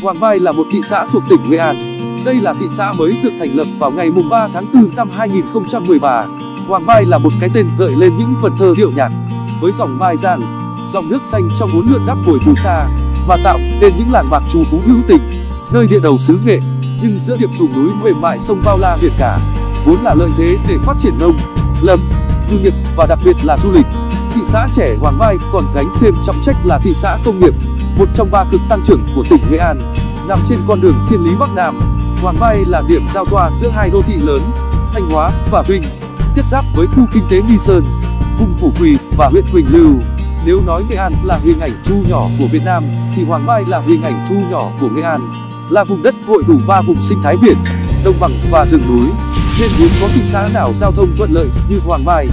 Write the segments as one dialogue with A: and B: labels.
A: Hoàng Mai là một thị xã thuộc tỉnh Nghệ An. Đây là thị xã mới được thành lập vào ngày 3 tháng 4 năm 2013. Hoàng Mai là một cái tên gợi lên những vần thơ điệu nhạc với dòng Mai Giang, dòng nước xanh trong uốn lượn đắp bồi phù sa, mà tạo nên những làng mạc trù phú hữu tình, nơi địa đầu xứ Nghệ, nhưng giữa điệp trùng núi mềm mại sông bao la biển cả, vốn là lợi thế để phát triển nông, lâm, ngư nghiệp và đặc biệt là du lịch. Thị xã trẻ Hoàng Mai còn gánh thêm trọng trách là thị xã công nghiệp, một trong 3 cực tăng trưởng của tỉnh Nghệ An, nằm trên con đường thiên lý Bắc Nam. Hoàng Mai là điểm giao thoa giữa hai đô thị lớn, Thanh Hóa và Vinh, tiếp giáp với khu kinh tế Nghi Sơn, vùng Phủ Quỳ và huyện Quỳnh Lưu. Nếu nói Nghệ An là hình ảnh thu nhỏ của Việt Nam, thì Hoàng Mai là hình ảnh thu nhỏ của Nghệ An, là vùng đất hội đủ 3 vùng sinh thái biển, đồng bằng và rừng núi, nên hiếm có thị xã nào giao thông thuận lợi như Hoàng Mai.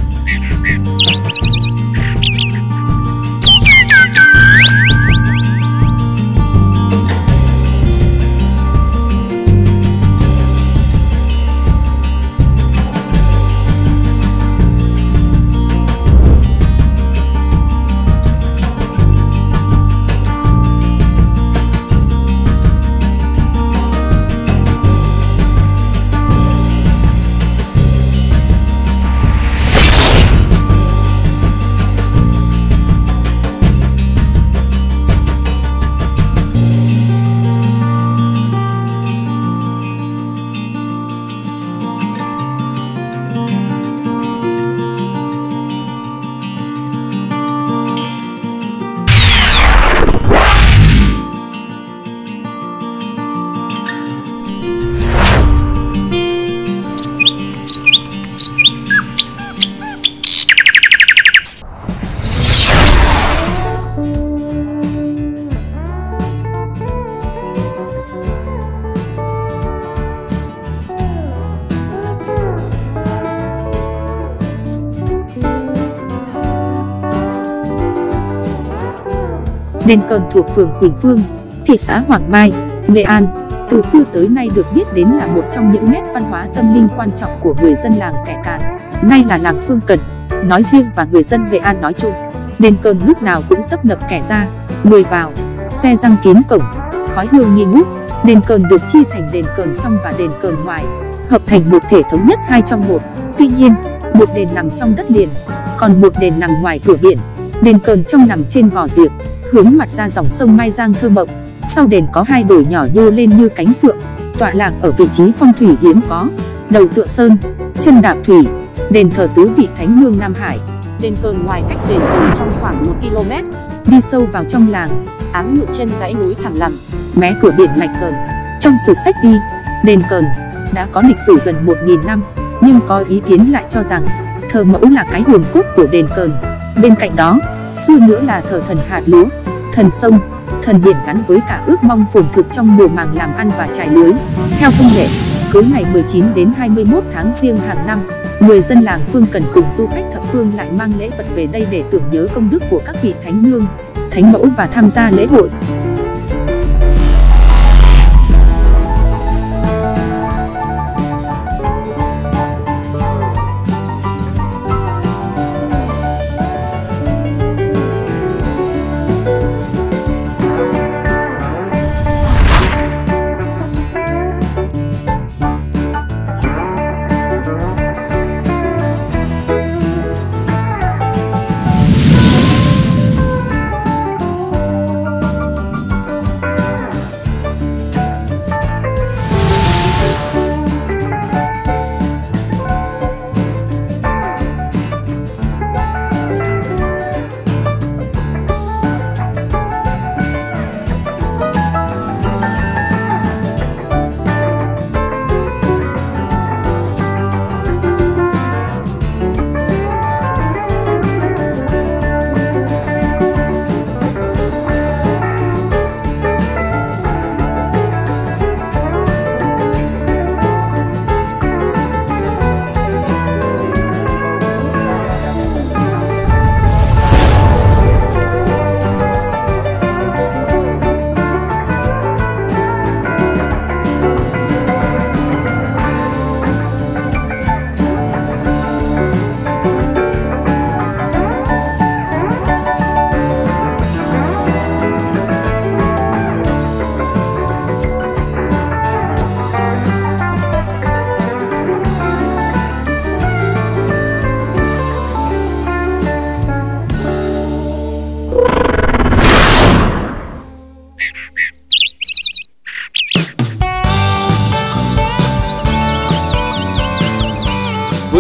B: Đền Cờn thuộc phường Quỳnh Phương, thị xã Hoàng Mai, Nghệ An, từ xưa tới nay được biết đến là một trong những nét văn hóa tâm linh quan trọng của người dân làng Kẻ Càn, nay là làng Phương Cần nói riêng và người dân Nghệ An nói chung. Đền Cờn lúc nào cũng tấp nập kẻ ra, người vào, xe giăng kín cổng, khói hương nghi ngút. Đền Cờn được chia thành đền Cờn trong và đền Cờn ngoài, hợp thành một thể thống nhất 2 trong 1. Tuy nhiên, một đền nằm trong đất liền, còn một đền nằm ngoài cửa biển. Đền Cờn trong nằm trên gò Diệc, hướng mặt ra dòng sông Mai Giang thơ mộng. Sau đền có 2 đồi nhỏ nhô lên như cánh phượng, tọa lạc ở vị trí phong thủy hiếm có, đầu tựa sơn, chân đạp thủy. Đền thờ tứ vị thánh nương Nam Hải.
C: Đền Cờn ngoài cách đền Cờn trong khoảng 1 km,
B: đi sâu vào trong làng,
C: áng ngự trên dãy núi Thằn Lằn,
B: mé cửa biển Lạch Cờn. Trong sử sách ghi, đền Cờn đã có lịch sử gần 1000 năm, nhưng có ý kiến lại cho rằng thờ mẫu là cái hồn cốt của đền Cờn. Bên cạnh đó, xưa nữa là thờ thần hạt lúa, thần sông, thần biển gắn với cả ước mong phồn thực trong mùa màng làm ăn và trải lưới. Theo thông lệ, cứ ngày 19 đến 21 tháng Giêng hàng năm, người dân làng Phương Cần cùng du khách thập phương lại mang lễ vật về đây để tưởng nhớ công đức của các vị thánh nương, thánh mẫu và tham gia lễ hội.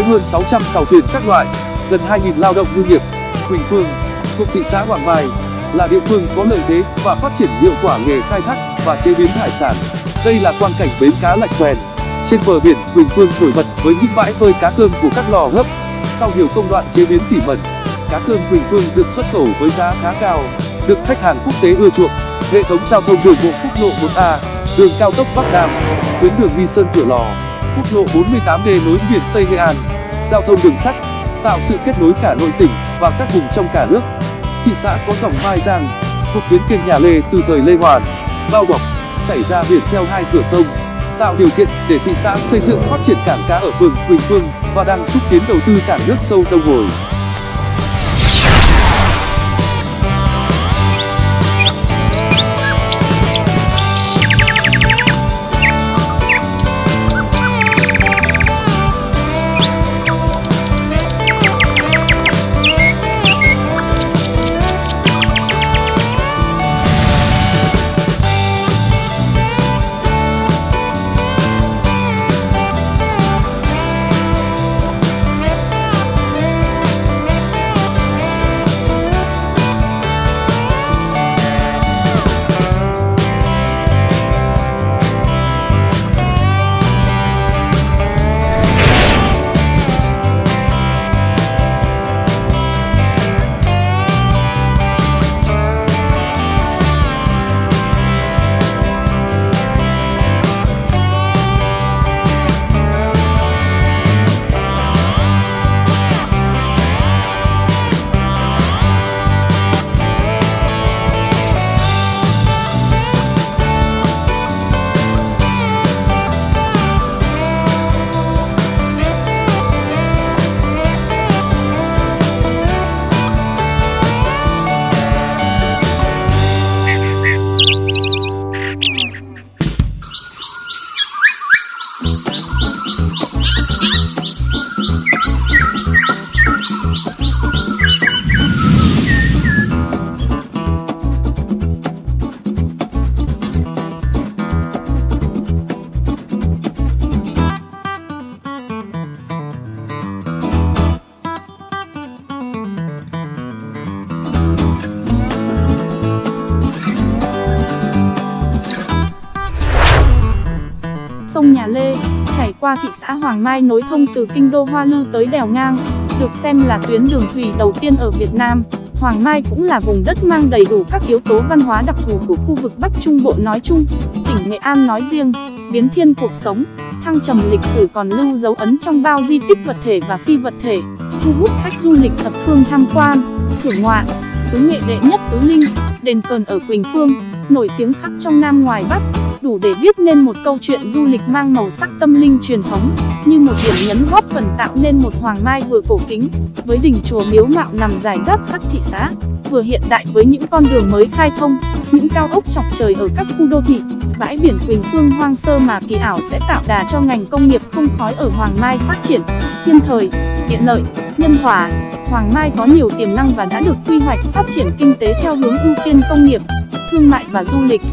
A: với hơn 600 tàu thuyền các loại, gần 2.000 lao động ngư nghiệp. Quỳnh Phương thuộc thị xã Hoàng Mai là địa phương có lợi thế và phát triển hiệu quả nghề khai thác và chế biến hải sản. Đây là quang cảnh bến cá Lạch Quen. Trên bờ biển Quỳnh Phương nổi bật với những bãi phơi cá cơm của các lò hấp. Sau nhiều công đoạn chế biến tỉ mẩn, cá cơm Quỳnh Phương được xuất khẩu với giá khá cao, được khách hàng quốc tế ưa chuộng. Hệ thống giao thông đường bộ quốc lộ 1A, đường cao tốc Bắc Nam, tuyến đường Nghi Sơn Cửa Lò, quốc lộ 48D nối miền Tây Nghệ An, giao thông đường sắt tạo sự kết nối cả nội tỉnh và các vùng trong cả nước. Thị xã có dòng Mai Giang thuộc tuyến kênh Nhà Lê từ thời Lê Hoàn, bao bọc chảy ra biển theo hai cửa sông, tạo điều kiện để thị xã xây dựng phát triển cảng cá ở phường Quỳnh Phương và đang xúc tiến đầu tư cảng nước sâu Đông Hồi.
C: Sông Nhà Lê chảy qua thị xã Hoàng Mai nối thông từ kinh đô Hoa Lư tới đèo Ngang, được xem là tuyến đường thủy đầu tiên ở Việt Nam. Hoàng Mai cũng là vùng đất mang đầy đủ các yếu tố văn hóa đặc thù của khu vực Bắc Trung Bộ nói chung, tỉnh Nghệ An nói riêng. Biến thiên cuộc sống, thăng trầm lịch sử còn lưu dấu ấn trong bao di tích vật thể và phi vật thể, thu hút khách du lịch thập phương tham quan, thưởng ngoạn. Xứ nghệ đệ nhất Tứ Linh, đền Cờn ở Quỳnh Phương, nổi tiếng khắp trong Nam ngoài Bắc, đủ để viết nên một câu chuyện du lịch mang màu sắc tâm linh truyền thống, như một điểm nhấn góp phần tạo nên một Hoàng Mai vừa cổ kính, với đình chùa miếu mạo nằm rải rác khắp thị xã, vừa hiện đại với những con đường mới khai thông, những cao ốc chọc trời ở các khu đô thị. Bãi biển Quỳnh Phương hoang sơ mà kỳ ảo sẽ tạo đà cho ngành công nghiệp không khói ở Hoàng Mai phát triển. Thiên thời, tiện lợi, nhân hòa, Hoàng Mai có nhiều tiềm năng và đã được quy hoạch phát triển kinh tế theo hướng ưu tiên công nghiệp, thương mại và du lịch.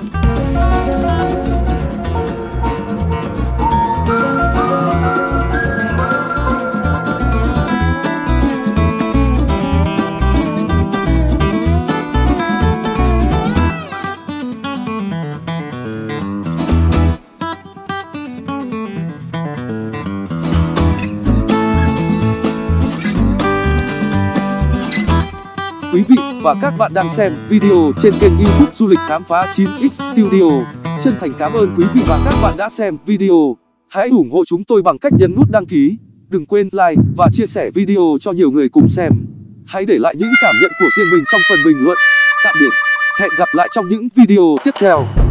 A: Quý vị và các bạn đang xem video trên kênh YouTube Du lịch Khám phá 9X Studio. Chân thành cảm ơn quý vị và các bạn đã xem video. Hãy ủng hộ chúng tôi bằng cách nhấn nút đăng ký. Đừng quên like và chia sẻ video cho nhiều người cùng xem. Hãy để lại những cảm nhận của riêng mình trong phần bình luận. Tạm biệt. Hẹn gặp lại trong những video tiếp theo.